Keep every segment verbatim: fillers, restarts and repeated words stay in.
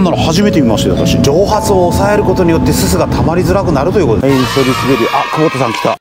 なの初めて見ましたよ私。蒸発を抑えることによってすすが溜まりづらくなるということで。はい、処理滑り。あ、久保田さん来た。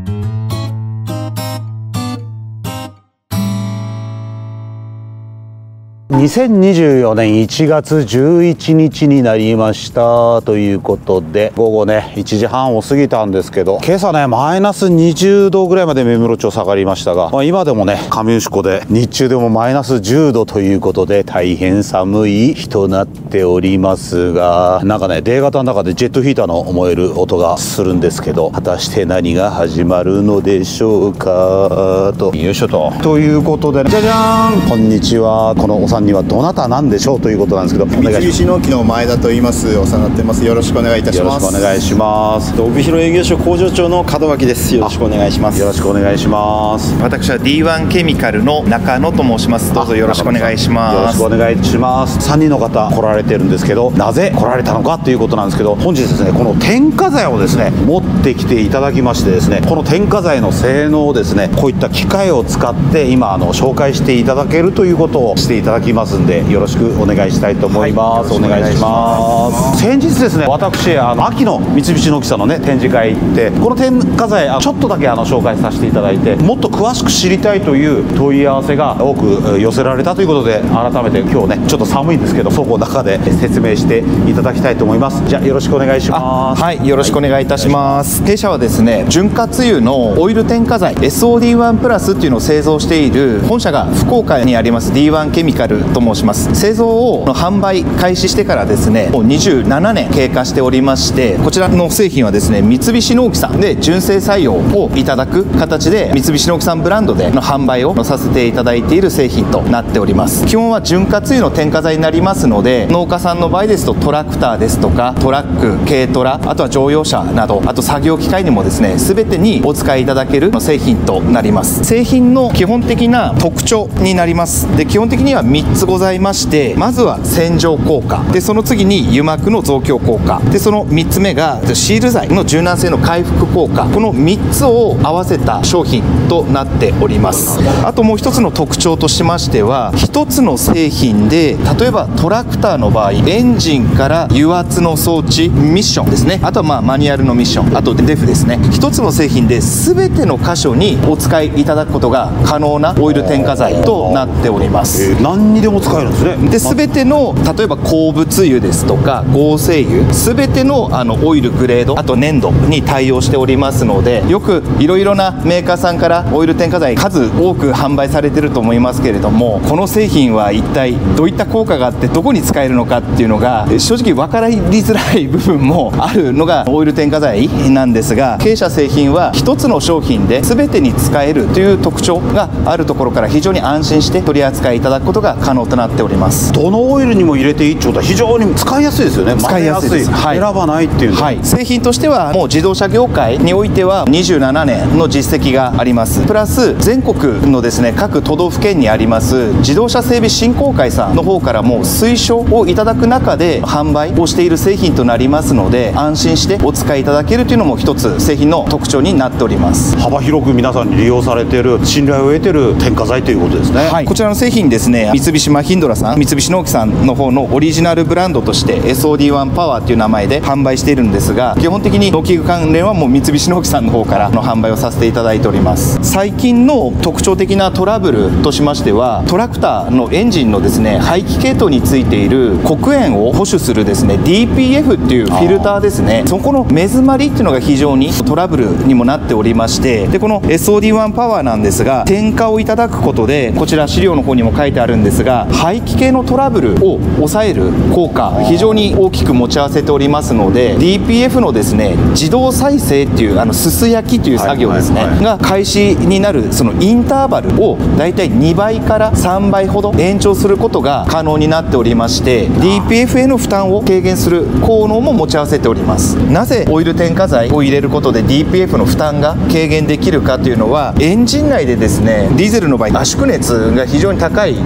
にせんにじゅうよねんいちがつじゅういちにちになりましたということで、午後ねいちじはんを過ぎたんですけど、今朝ねマイナスにじゅうどぐらいまで目室町下がりましたが、まあ、今でもね上牛湖で日中でもマイナスじゅうどということで大変寒い日となっておりますが、なんかねデー型の中でジェットヒーターの燃える音がするんですけど、果たして何が始まるのでしょうかと。よいしょと。ということで、ね、じゃじゃーん、こんにちは。このお三人はどなたなんでしょうということなんですけど、 三菱農機の前田と言います。お世話になってます。よろしくお願いいたします。 よろしくお願いします。 帯広営業所工場長の門脇です。よろしくお願いします。 よろしくお願いします。 私は ディーワン ケミカルの中野と申します。どうぞよろしくお願いします。 よろしくお願いします。さんにんの方来られてるんですけど、なぜ来られたのかということなんですけど、本日ですねこの添加剤をですね持ってきていただきましてですね、この添加剤の性能をですねこういった機械を使って今あの紹介していただけるということをしていただきますんで、よろしくお願いしたいと思います。はい、お願いします。先日ですね私あの秋の三菱農機さんのね展示会行って、この添加剤あちょっとだけあの紹介させていただいて、もっと詳しく知りたいという問い合わせが多く寄せられたということで、改めて今日ねちょっと寒いんですけど倉庫の中で説明していただきたいと思います。じゃあよろしくお願いします。 はい、よろしくお願いいたします。弊社はですね潤滑油のオイル添加剤 エスオーディーワン プラスっていうのを製造している本社が福岡にあります ディーワン ケミカルと申します。製造を販売開始してからですねもうにじゅうななねん経過しておりまして、こちらの製品はですね三菱農機さんで純正採用をいただく形で三菱農機さんブランドでの販売をさせていただいている製品となっております。基本は潤滑油の添加剤になりますので、農家さんの場合ですとトラクターですとかトラック、軽トラ、あとは乗用車など、あと作業機械にもですね全てにお使いいただける製品となります。製品の基本的な特徴になります。で基本的にはみっつございまして、まずは洗浄効果で、その次に油膜の増強効果で、そのみっつめがシール剤の柔軟性の回復効果、このみっつを合わせた商品となっております。あともう一つの特徴としましては、一つの製品で例えばトラクターの場合エンジンから油圧の装置ミッションですね、あとはまあマニュアルのミッション、あとデフですね、一つの製品で全ての箇所にお使いいただくことが可能なオイル添加剤となっております。 えー、何にでも使えるんですね。 で全ての例えば鉱物油ですとか合成油、全てのあのオイルグレード、あと粘土に対応しておりますので、よくいろいろなメーカーさんからオイル添加剤数多く販売されてると思いますけれども、この製品は一体どういった効果があってどこに使えるのかっていうのが正直分かりづらい部分もあるのがオイル添加剤なんですが、弊社製品は一つの商品で全てに使えるという特徴があるところから非常に安心して取り扱いいただくことが可能となっております。 どのオイルにも入れていいってことは非常に使いやすいですよね。 使いやすいです。 はい、選ばないっていう、 はい、製品としてはもう自動車業界においてはにじゅうななねんの実績があります。プラス全国のですね各都道府県にあります自動車整備振興会さんの方からも推奨をいただく中で販売をしている製品となりますので、安心してお使いいただけるというのも一つ製品の特徴になっております。 幅広く皆さんに利用されている、信頼を得ている添加剤ということですね。 はい、こちらの製品ですね、三菱マヒンドラさん、三菱農機さんの方のオリジナルブランドとして エスオーディーワン パワーという名前で販売しているんですが、基本的に農機具関連はもう三菱農機さんの方からの販売をさせていただいております。最近の特徴的なトラブルとしましては、トラクターのエンジンのですね排気系統についている黒煙を保守するですね ディーピーエフ っていうフィルターですね、そこの目詰まりっていうのが非常にトラブルにもなっておりまして、でこの エスオーディーワン パワーなんですが、添加をいただくことでこちら資料の方にも書いてあるんですが、排気系のトラブルを抑える効果非常に大きく持ち合わせておりますので、 ディーピーエフ のですね自動再生っていうあのすす焼きという作業ですね、はいはいはい、が開始になるそのインターバルをだいたいにばいからさんばいほど延長することが可能になっておりまして、 ディーピーエフ への負担を軽減する効能も持ち合わせております。なぜオイル添加剤を入れることで ディーピーエフ の負担が軽減できるかというのは、エンジン内でですねディーゼルの場合圧縮熱が非常に高い状態に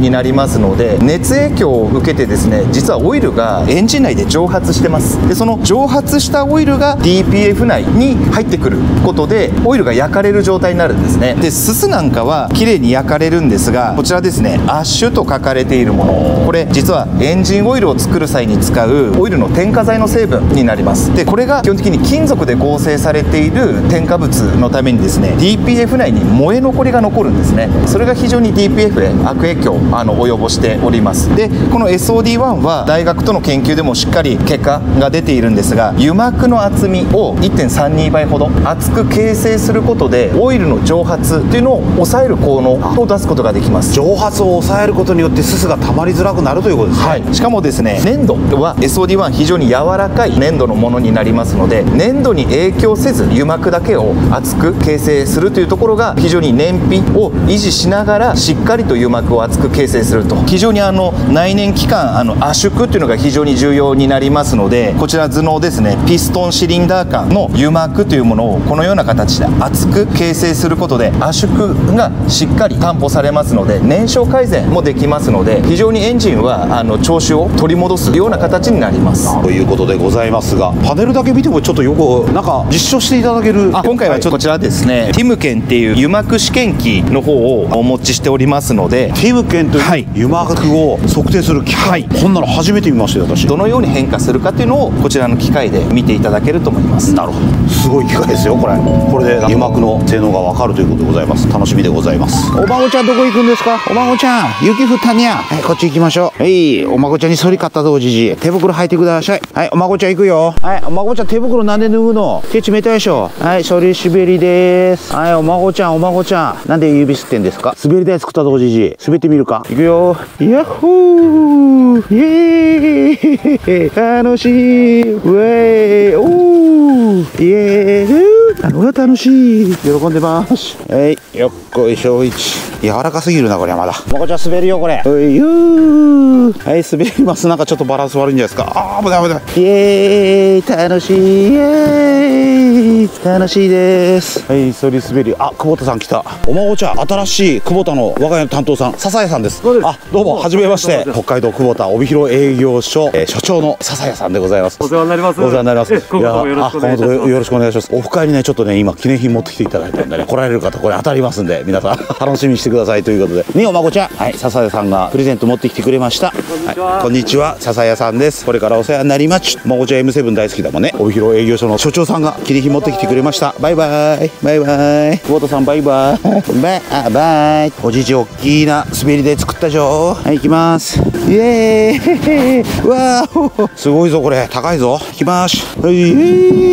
になりますので、熱影響を受けてですね、実はオイルがエンジン内で蒸発してます。でその蒸発したオイルが ディーピーエフ 内に入ってくることでオイルが焼かれる状態になるんですね。で、すすなんかは綺麗に焼かれるんですが、こちらですね、アッシュと書かれているもの、これ実はエンジンオイルを作る際に使うオイルの添加剤の成分になります。でこれが基本的に金属で合成されている添加物のためにですね、 ディーピーエフ 内に燃え残りが残るんですね。それが非常に ディーピーエフ へ悪影響をあの及ぼしております。でこの エスオーディーワン は大学との研究でもしっかり結果が出ているんですが、油膜の厚みを いってんさんに 倍ほど厚く形成することでオイルの蒸発というのを抑える効能を出すことができます。 蒸発を抑えることによってすすが溜まりづらくなるということですね。 はい、しかもですね、粘土は エスオーディーワン 非常に柔らかい粘土のものになりますので、粘土に影響せず油膜だけを厚く形成するというところが非常に燃費を維持しながらしっかりと油膜を厚く形成すると、非常にあの内燃機関あの圧縮というのが非常に重要になりますので、こちら図のですね、ピストンシリンダー間の油膜というものをこのような形で厚く形成することで圧縮がしっかり担保されますので、燃焼改善もできますので、非常にエンジンはあの調子を取り戻すような形になります。 ということでございますが、パネルだけ見てもちょっとよくなんか実証していただける。 あ今回はちょっとこちらですね、ティムケンっていう油膜試験機の方をお持ちしておりますので、 ティムケンというはい油膜を測定する機械、 はいこんなの初めて見ましたよ私。 どのように変化するかというのをこちらの機械で見ていただけると思います。 なるほど、すごい機械ですよこれ。これで油膜の性能がわかるということでございます。楽しみでございます。お孫ちゃんどこ行くんですか？お孫ちゃん雪降ったにゃ。はい、こっち行きましょう。はい、お孫ちゃんに反り買ったぞおじじ。手袋履いてください。はい、お孫ちゃん行くよ。はい、お孫ちゃん手袋なんで脱ぐの？手冷たいでしょ。はい、それ滑りです。はい、お孫ちゃんお孫ちゃんなんで指吸ってんですか？滑り台作ったぞおじじ。滑ってみるか？行くよ。ヤッホーイエーイ楽しいウェイおーイエーイあの楽しい喜んでます。はいよっこいしょいち。柔らかすぎるなこれはまだ。まこちゃん滑るよこれ。おいよーはい滑ります。なんかちょっとバランス悪いんじゃないですか。あー危ない危ない。イエーイ楽しいイエーイ楽しいです。はいそり滑り。あ久保田さん来た。お孫ちゃん新しい久保田の我が家の担当さん笹谷さんです。あどうもはじめまして。北海道久保田帯広営業所、えー、所長の笹谷さんでございます。 お世話になります。 お世話になります。い今後ともよろしくお願いします。 よろしくお願いします。オフ会にねちょっとね今記念品持ってきていただいたんでね、来られる方これ当たりますんで皆さん楽しみにしてくださいということでね。お孫ちゃんはい笹谷さんがプレゼント持ってきてくれました。はい、こんにちは笹谷さんです。これからお世話になります。お孫ちゃん エムセブン 大好きだもんね。帯広営業所の所長さんが記念品持ってきてくれました。バイバイバイバイ。久保田さんバイバイバイあバイ。おじいち大きいな滑り台作ったじょ。はい行きます。イエーイわーすごいぞこれ高いぞ。行きます。はい、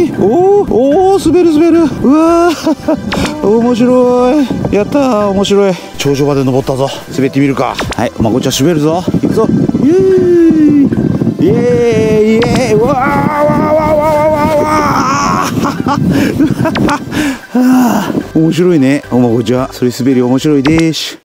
おーおー滑る滑る。うわー面白い。やったー面白い。頂上まで登ったぞ。滑ってみるか。はいお孫ちゃん滑るぞ。行くぞ。イエーイイエーイイエーイわーわーわーわーわーわー面白いねお孫ちゃん。それ滑り面白いです。